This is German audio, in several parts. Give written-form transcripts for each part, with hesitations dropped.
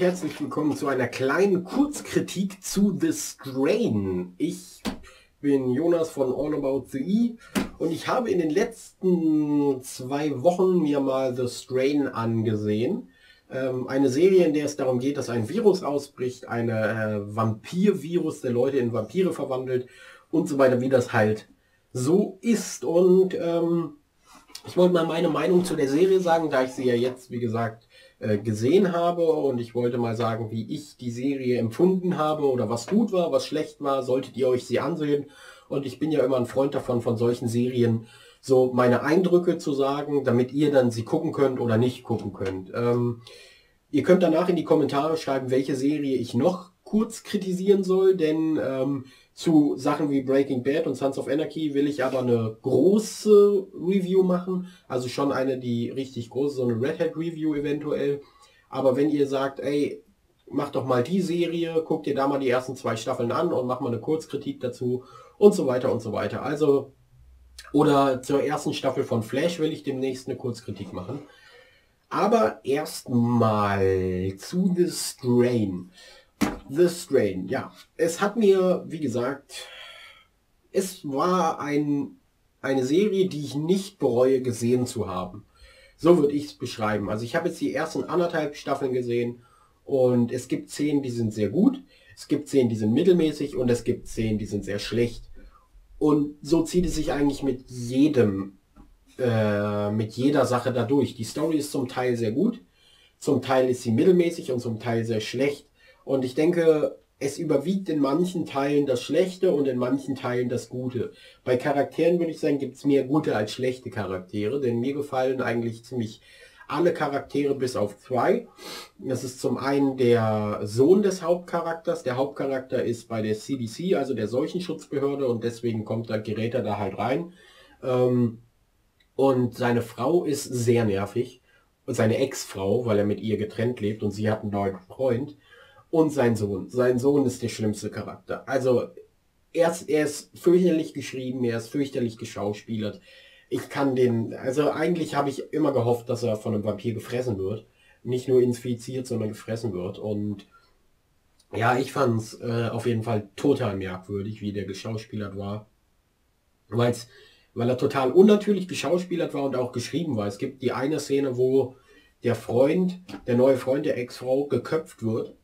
herzlich willkommen zu einer kleinen Kurzkritik zu The Strain. Ich bin Jonas von All About the E und ich habe in den letzten 2 Wochen mir mal The Strain angesehen. Eine Serie, in der es darum geht, dass ein Virus ausbricht, ein Vampir-Virus, der Leute in Vampire verwandelt und so weiter, wie das halt so ist. Und ich wollte mal meine Meinung zu der Serie sagen, da ich sie ja jetzt, wie gesagt, gesehen habe, und ich wollte mal sagen, wie ich die Serie empfunden habe oder was gut war, was schlecht war, solltet ihr euch sie ansehen. Und ich bin ja immer ein Freund davon, von solchen Serien so meine Eindrücke zu sagen, damit ihr dann sie gucken könnt oder nicht gucken könnt. Ihr könnt danach in die Kommentare schreiben, welche Serie ich noch kurz kritisieren soll, denn zu Sachen wie Breaking Bad und Sons of Anarchy will ich aber eine große Review machen. Also schon eine, die richtig große, so eine Red Hat Review eventuell. Aber wenn ihr sagt, ey, mach doch mal die Serie, guck dir da mal die ersten 2 Staffeln an und mach mal eine Kurzkritik dazu und so weiter und so weiter. Also, oder zur ersten Staffel von Flash will ich demnächst eine Kurzkritik machen. Aber erstmal zu The Strain. The Strain, ja. Es hat mir, wie gesagt, es war eine Serie, die ich nicht bereue, gesehen zu haben. So würde ich es beschreiben. Also ich habe jetzt die ersten 1,5 Staffeln gesehen und es gibt Szenen, die sind sehr gut, es gibt Szenen, die sind mittelmäßig und es gibt Szenen, die sind sehr schlecht. Und so zieht es sich eigentlich mit jeder Sache dadurch. Die Story ist zum Teil sehr gut, zum Teil ist sie mittelmäßig und zum Teil sehr schlecht. Und ich denke, es überwiegt in manchen Teilen das Schlechte und in manchen Teilen das Gute. Bei Charakteren würde ich sagen, gibt es mehr gute als schlechte Charaktere, denn mir gefallen eigentlich ziemlich alle Charaktere bis auf 2. Das ist zum einen der Sohn des Hauptcharakters. Der Hauptcharakter ist bei der CDC, also der Seuchenschutzbehörde, und deswegen gerät er da halt rein. Und seine Frau ist sehr nervig. Und seine Ex-Frau, weil er mit ihr getrennt lebt und sie hat einen neuen Freund. Und sein Sohn. Sein Sohn ist der schlimmste Charakter. Also er ist fürchterlich geschrieben, er ist fürchterlich geschauspielert. Also eigentlich habe ich immer gehofft, dass er von einem Vampir gefressen wird. Nicht nur infiziert, sondern gefressen wird. Und ja, ich fand es auf jeden Fall total merkwürdig, wie der geschauspielert war. Weil er total unnatürlich geschauspielert war und auch geschrieben war. Es gibt die eine Szene, wo der neue Freund der Ex-Frau geköpft wird.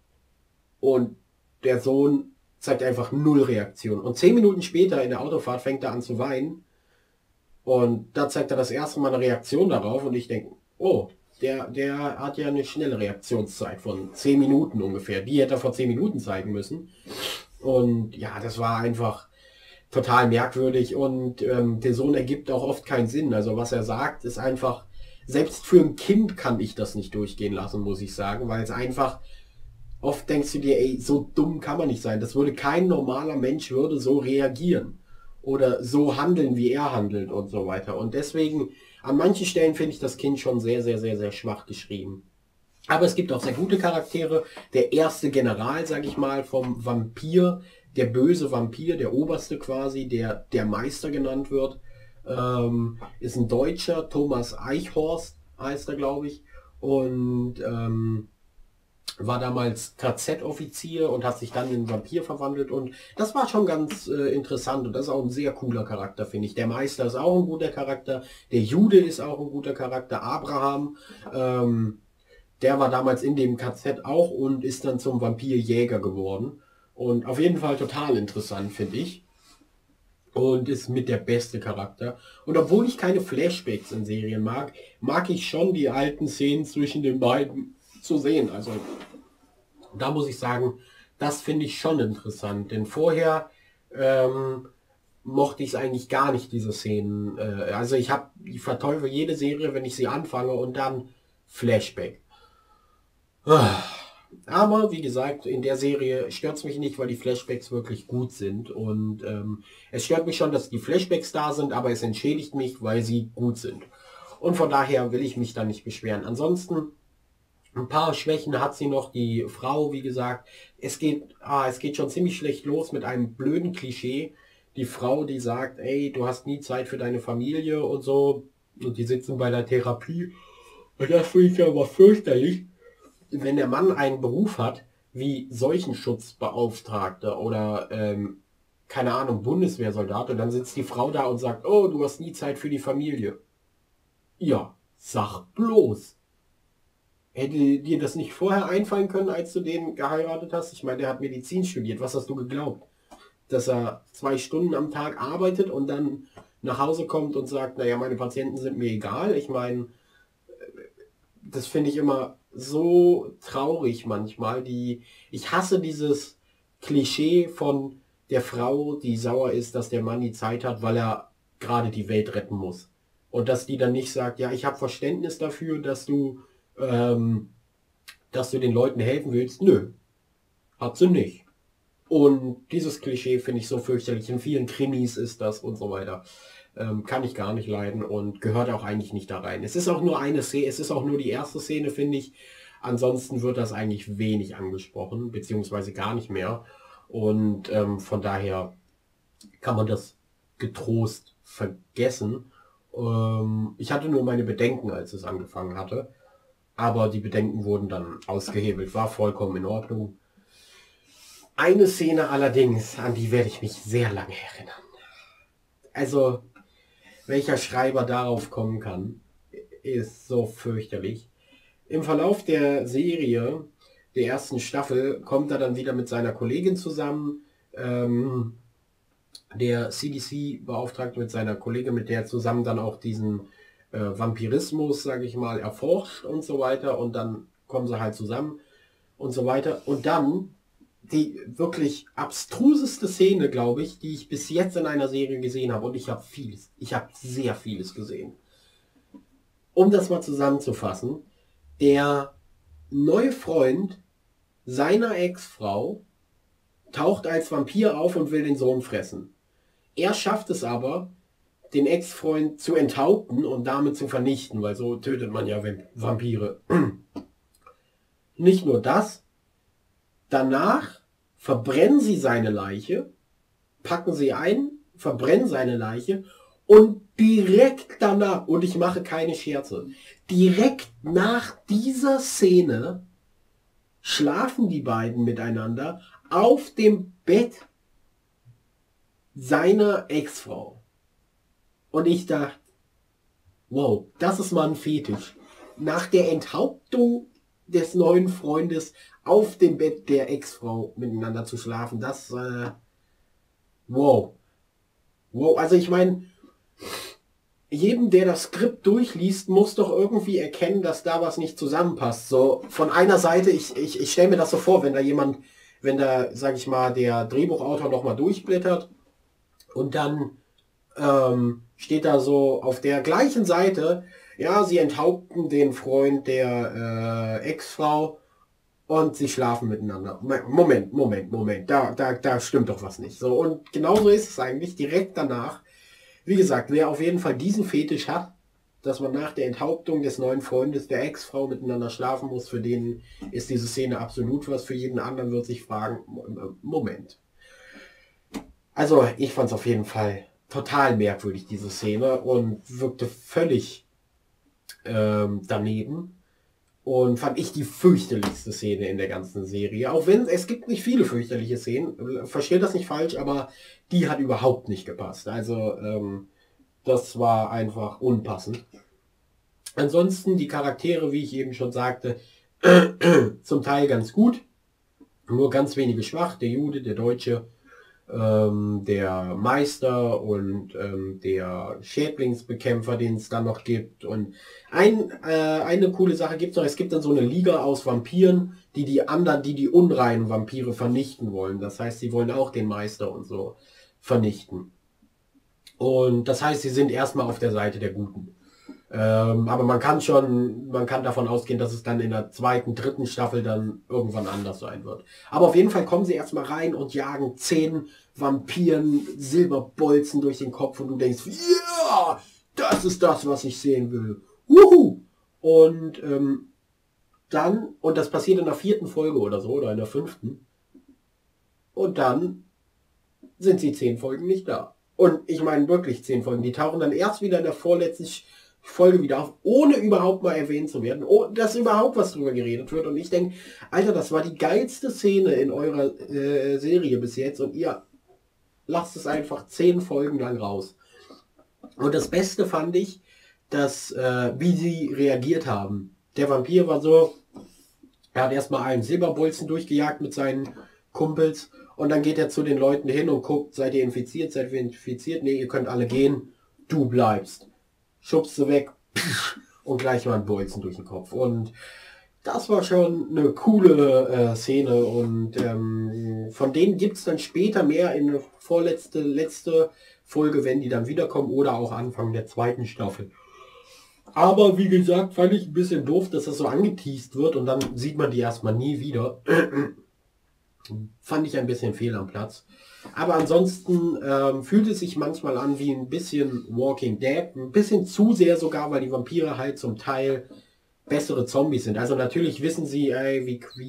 Und der Sohn zeigt einfach 0 Reaktion. Und 10 Minuten später in der Autofahrt fängt er an zu weinen. Und da zeigt er das erste Mal eine Reaktion darauf. Und ich denke, oh, der hat ja eine schnelle Reaktionszeit von 10 Minuten ungefähr. Die hätte er vor 10 Minuten zeigen müssen. Und ja, das war einfach total merkwürdig. Und der Sohn ergibt auch oft keinen Sinn. Also was er sagt, ist einfach, selbst für ein Kind kann ich das nicht durchgehen lassen, muss ich sagen. Weil es einfach... Oft denkst du dir, ey, so dumm kann man nicht sein. Kein normaler Mensch würde so reagieren. Oder so handeln, wie er handelt und so weiter. Und deswegen, an manchen Stellen finde ich das Kind schon sehr, sehr, sehr, sehr schwach geschrieben. Aber es gibt auch sehr gute Charaktere. Der erste General, sag ich mal, vom Vampir, der böse Vampir, der Oberste quasi, der Meister genannt wird, ist ein Deutscher, Thomas Eichhorst heißt er, glaube ich. Und war damals KZ-Offizier und hat sich dann in Vampir verwandelt, und das war schon ganz interessant, und das ist auch ein sehr cooler Charakter, finde ich. Der Meister ist auch ein guter Charakter, der Jude ist auch ein guter Charakter, Abraham, der war damals in dem KZ auch und ist dann zum Vampirjäger geworden, und auf jeden Fall total interessant, finde ich. Und ist mit der beste Charakter. Und obwohl ich keine Flashbacks in Serien mag ich schon die alten Szenen zwischen den beiden zu sehen. Also da muss ich sagen, das finde ich schon interessant. Denn vorher mochte ich es eigentlich gar nicht, diese Szenen. Also ich verteufel jede Serie, wenn ich sie anfange, und dann Flashback. Aber wie gesagt, in der Serie stört es mich nicht, weil die Flashbacks wirklich gut sind. Und es stört mich schon, dass die Flashbacks da sind, aber es entschädigt mich, weil sie gut sind. Und von daher will ich mich da nicht beschweren. Ansonsten, ein paar Schwächen hat sie noch, die Frau, wie gesagt. Es geht schon ziemlich schlecht los mit einem blöden Klischee. Die Frau, die sagt, ey, du hast nie Zeit für deine Familie und so. Und die sitzen bei der Therapie. Und das finde ich ja aber fürchterlich. wenn der Mann einen Beruf hat, wie Seuchenschutzbeauftragter oder keine Ahnung, Bundeswehrsoldat, und dann sitzt die Frau da und sagt, oh, du hast nie Zeit für die Familie. Ja, sag bloß. Hätte dir das nicht vorher einfallen können, als du den geheiratet hast? Ich meine, der hat Medizin studiert. Was hast du geglaubt? Dass er 2 Stunden am Tag arbeitet und dann nach Hause kommt und sagt, naja, meine Patienten sind mir egal. Ich meine, das finde ich immer so traurig manchmal. Ich hasse dieses Klischee von der Frau, die sauer ist, dass der Mann die Zeit hat, weil er gerade die Welt retten muss. Und dass die dann nicht sagt, ja, ich habe Verständnis dafür, ähm, dass du den Leuten helfen willst. Nö, hat sie nicht. Und dieses Klischee finde ich so fürchterlich. In vielen Krimis ist das und so weiter. Kann ich gar nicht leiden und gehört auch eigentlich nicht da rein. Es ist auch nur eine Szene, es ist auch nur die erste Szene, finde ich. Ansonsten wird das eigentlich wenig angesprochen, beziehungsweise gar nicht mehr. Und von daher kann man das getrost vergessen. Ich hatte nur meine Bedenken, als es angefangen hatte. Aber die Bedenken wurden dann ausgehebelt, war vollkommen in Ordnung. Eine Szene allerdings, an die werde ich mich sehr lange erinnern. Also, welcher Schreiber darauf kommen kann, ist so fürchterlich. Im Verlauf der Serie, der ersten Staffel, kommt er dann wieder mit seiner Kollegin zusammen. Der CDC-Beauftragte mit seiner Kollegin, mit der zusammen dann auch diesen Vampirismus, sage ich mal, erforscht und so weiter. Und dann kommen sie halt zusammen und so weiter. Und dann die wirklich abstruseste Szene, glaube ich, die ich bis jetzt in einer Serie gesehen habe. Und ich habe sehr vieles gesehen. Um das mal zusammenzufassen, der neue Freund seiner Ex-Frau taucht als Vampir auf und will den Sohn fressen. Er schafft es aber, den Ex-Freund zu enthaupten und damit zu vernichten, weil so tötet man ja Vampire. Nicht nur das, danach verbrennen sie seine Leiche, packen sie ein, verbrennen seine Leiche und direkt danach, und ich mache keine Scherze, direkt nach dieser Szene schlafen die beiden miteinander auf dem Bett seiner Ex-Frau. Und ich dachte, wow, das ist mal ein Fetisch. Nach der Enthauptung des neuen Freundes auf dem Bett der Ex-Frau miteinander zu schlafen, das, wow. Wow, also ich meine, jedem, der das Skript durchliest, muss doch irgendwie erkennen, dass da was nicht zusammenpasst. So, von einer Seite, ich stelle mir das so vor, wenn da, sag ich mal, der Drehbuchautor nochmal durchblättert und dann steht da so auf der gleichen Seite, ja, sie enthaupten den Freund der Ex-Frau und sie schlafen miteinander. Moment, da stimmt doch was nicht. So, und genauso ist es eigentlich direkt danach. Wie gesagt, wer auf jeden Fall diesen Fetisch hat, dass man nach der Enthauptung des neuen Freundes der Ex-Frau miteinander schlafen muss, für den ist diese Szene absolut was. Für jeden anderen wird sich fragen, Moment. Also ich fand es auf jeden Fall total merkwürdig, diese Szene, und wirkte völlig daneben. Und fand ich die fürchterlichste Szene in der ganzen Serie. Auch wenn es gibt nicht viele fürchterliche Szenen, versteht das nicht falsch, aber die hat überhaupt nicht gepasst. Also das war einfach unpassend. Ansonsten die Charaktere, wie ich eben schon sagte, zum Teil ganz gut, nur ganz wenige schwach. Der Jude, der Deutsche, der Meister und der Schädlingsbekämpfer, den es dann noch gibt. Und eine coole Sache gibt es noch, es gibt dann so eine Liga aus Vampiren, die unreinen Vampire vernichten wollen. Das heißt, sie wollen auch den Meister und so vernichten. Und das heißt, sie sind erstmal auf der Seite der Guten. Aber man kann davon ausgehen, dass es dann in der zweiten, dritten Staffel dann irgendwann anders sein wird. Aber auf jeden Fall kommen sie erstmal rein und jagen 10 Vampiren Silberbolzen durch den Kopf und du denkst, ja, yeah, das ist das, was ich sehen will. Wuhu! Und und das passiert in der 4. Folge oder so, oder in der 5. Und dann sind sie 10 Folgen nicht da. Und ich meine wirklich 10 Folgen. Die tauchen dann erst wieder in der vorletzten Folge wieder auf, ohne überhaupt mal erwähnt zu werden, oh, dass überhaupt was drüber geredet wird. Und ich denke, Alter, das war die geilste Szene in eurer Serie bis jetzt und ihr lasst es einfach 10 Folgen lang raus. Und das Beste fand ich, dass wie sie reagiert haben. Der Vampir war so, er hat erstmal einen Silberbolzen durchgejagt mit seinen Kumpels und dann geht er zu den Leuten hin und guckt, seid ihr infiziert, seid ihr infiziert? Nee, ihr könnt alle gehen, du bleibst. Schubst sie weg und gleich mal einen Bolzen durch den Kopf. Und das war schon eine coole Szene und von denen gibt es dann später mehr in der letzte Folge, wenn die dann wiederkommen oder auch Anfang der zweiten Staffel. Aber wie gesagt, fand ich ein bisschen doof, dass das so angeteast wird und dann sieht man die erstmal nie wieder. Fand ich ein bisschen fehl am Platz. Aber ansonsten fühlt es sich manchmal an wie ein bisschen Walking Dead, ein bisschen zu sehr sogar, weil die Vampire halt zum Teil bessere Zombies sind. Also natürlich wissen sie, ey,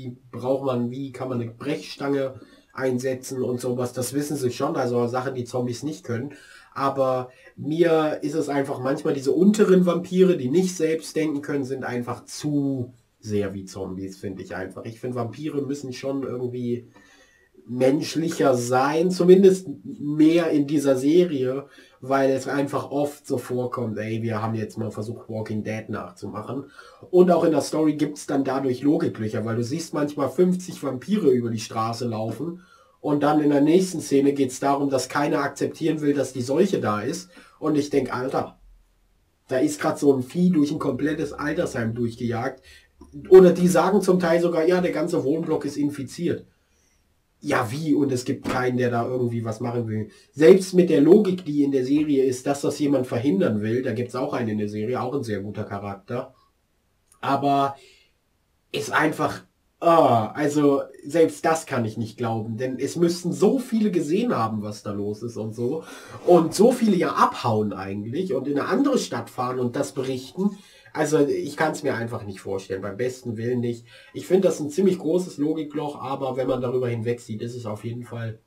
wie kann man eine Brechstange einsetzen und sowas, das wissen sie schon, also Sachen, die Zombies nicht können. Aber mir ist es einfach manchmal diese unteren Vampire, die nicht selbst denken können, sind einfach zu sehr wie Zombies, finde ich einfach. Ich finde, Vampire müssen schon irgendwie menschlicher sein, zumindest mehr in dieser Serie, weil es einfach oft so vorkommt, ey, wir haben jetzt mal versucht, Walking Dead nachzumachen. Und auch in der Story gibt es dann dadurch Logiklöcher, weil du siehst manchmal 50 Vampire über die Straße laufen und dann in der nächsten Szene geht es darum, dass keiner akzeptieren will, dass die Seuche da ist. Und ich denke, Alter, da ist gerade so ein Vieh durch ein komplettes Altersheim durchgejagt. Oder die sagen zum Teil sogar, ja, der ganze Wohnblock ist infiziert. Ja, wie? Und es gibt keinen, der da irgendwie was machen will. Selbst mit der Logik, die in der Serie ist, dass das jemand verhindern will, da gibt es auch einen in der Serie, auch ein sehr guter Charakter. Aber ist einfach, also selbst das kann ich nicht glauben, denn es müssten so viele gesehen haben, was da los ist und so. Und so viele ja abhauen eigentlich und in eine andere Stadt fahren und das berichten. Also ich kann es mir einfach nicht vorstellen, beim besten Willen nicht. Ich finde das ein ziemlich großes Logikloch, aber wenn man darüber hinweg sieht, ist es auf jeden Fall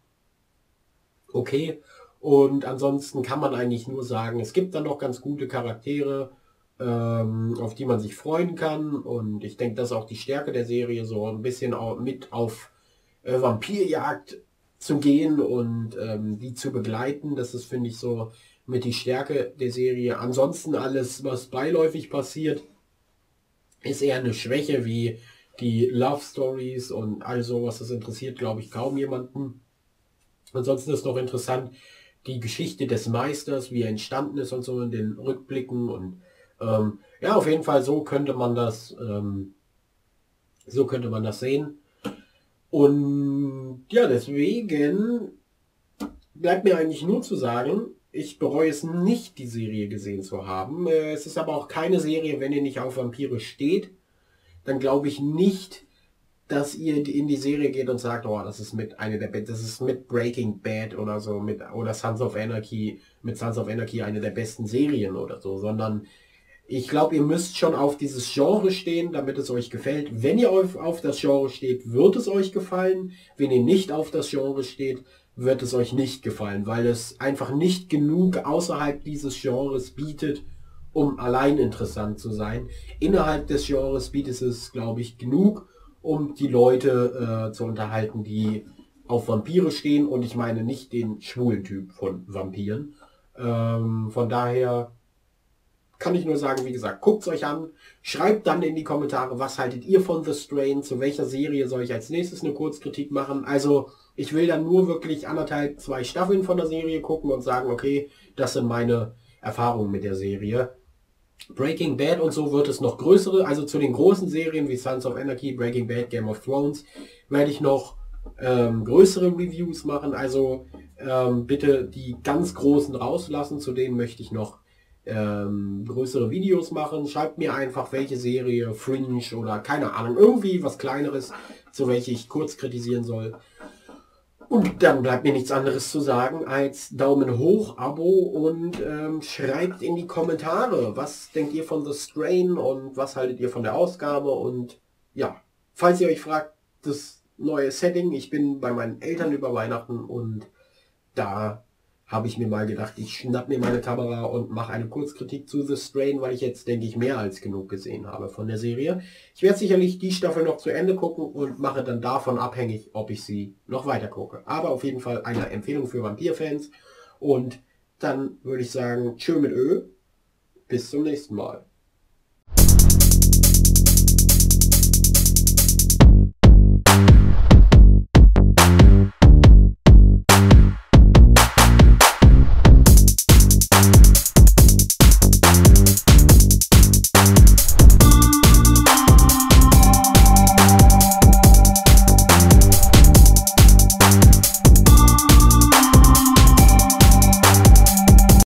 okay. Und ansonsten kann man eigentlich nur sagen, es gibt dann noch ganz gute Charaktere, auf die man sich freuen kann. Und ich denke, das ist auch die Stärke der Serie, so ein bisschen auch mit auf Vampirjagd zu gehen und die zu begleiten. Das ist, finde ich, so mit die Stärke der Serie. Ansonsten alles, was beiläufig passiert, ist eher eine Schwäche, wie die Love Stories und all sowas. Das interessiert, glaube ich, kaum jemanden. Ansonsten ist noch interessant die Geschichte des Meisters, wie er entstanden ist und so in den Rückblicken und ja, auf jeden Fall so könnte man das sehen. Und ja, deswegen bleibt mir eigentlich nur zu sagen, ich bereue es nicht, die Serie gesehen zu haben. Es ist aber auch keine Serie, wenn ihr nicht auf Vampire steht, dann glaube ich nicht, dass ihr in die Serie geht und sagt, oh, das ist das ist mit Breaking Bad oder so, oder mit Sons of Anarchy eine der besten Serien oder so, sondern ich glaube, ihr müsst schon auf dieses Genre stehen, damit es euch gefällt. Wenn ihr auf das Genre steht, wird es euch gefallen. Wenn ihr nicht auf das Genre steht, wird es euch nicht gefallen, weil es einfach nicht genug außerhalb dieses Genres bietet, um allein interessant zu sein. Innerhalb des Genres bietet es, glaube ich, genug, um die Leute zu unterhalten, die auf Vampire stehen. Und ich meine nicht den schwulen Typ von Vampiren. Von daher kann ich nur sagen, wie gesagt, guckt es euch an, schreibt dann in die Kommentare, was haltet ihr von The Strain, zu welcher Serie soll ich als nächstes eine Kurzkritik machen. Also ich will dann nur wirklich 1,5, 2 Staffeln von der Serie gucken und sagen, okay, das sind meine Erfahrungen mit der Serie. Breaking Bad und so wird es noch größere, also zu den großen Serien wie Sons of Anarchy, Breaking Bad, Game of Thrones, werde ich noch größere Reviews machen. Also bitte die ganz großen rauslassen, zu denen möchte ich noch größere Videos machen. Schreibt mir einfach, welche Serie, Fringe oder keine Ahnung, irgendwie was Kleineres, zu welcher ich kurz kritisieren soll. Und dann bleibt mir nichts anderes zu sagen als Daumen hoch, Abo und schreibt in die Kommentare, was denkt ihr von The Strain und was haltet ihr von der Ausgabe. Und ja, falls ihr euch fragt, das neue Setting, ich bin bei meinen Eltern über Weihnachten und da habe ich mir mal gedacht, ich schnapp mir meine Kamera und mache eine Kurzkritik zu The Strain, weil ich jetzt, denke ich, mehr als genug gesehen habe von der Serie. Ich werde sicherlich die Staffel noch zu Ende gucken und mache dann davon abhängig, ob ich sie noch weiter gucke. Aber auf jeden Fall eine Empfehlung für Vampir-Fans. Und dann würde ich sagen, tschö mit Ö, bis zum nächsten Mal.